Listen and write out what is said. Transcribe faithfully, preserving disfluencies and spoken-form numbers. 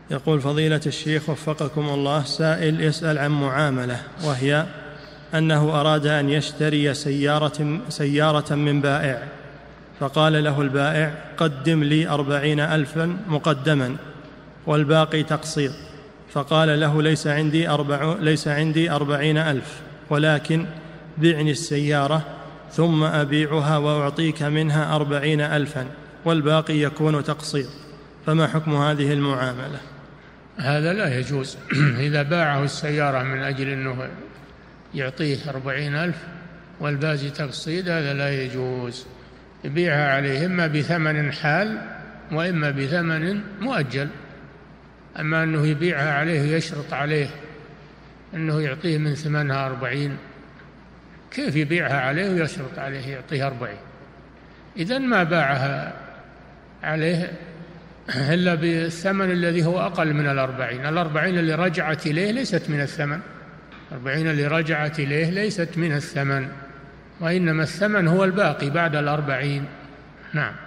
يقول فضيلة الشيخ وفقكم الله، سائل يسأل عن معاملة، وهي أنه أراد أن يشتري سيارة, سيارة من بائع، فقال له البائع قدم لي أربعين ألفا مقدما والباقي تقسيط، فقال له ليس عندي, أربع ليس عندي أربعين ألف، ولكن بعني السيارة ثم أبيعها وأعطيك منها أربعين ألفا والباقي يكون تقسيط، فما حكم هذه المعاملة؟ هذا لا يجوز. إذا باعه السيارة من أجل أنه يعطيه أربعين ألف والباقي تقسيط هذا لا يجوز، يبيعها عليه إما بثمن حال وإما بثمن مؤجل. أما أنه يبيعها عليه ويشرط عليه أنه يعطيه من ثمنها أربعين، كيف يبيعها عليه ويشرط عليه يعطيه أربعين؟ إذن ما باعها عليه إلا بالثمن الذي هو أقل من الأربعين. الأربعين اللي رجعت إليه ليست من الثمن، الأربعين اللي رجعت إليه ليست من الثمن، وإنما الثمن هو الباقي بعد الأربعين. نعم.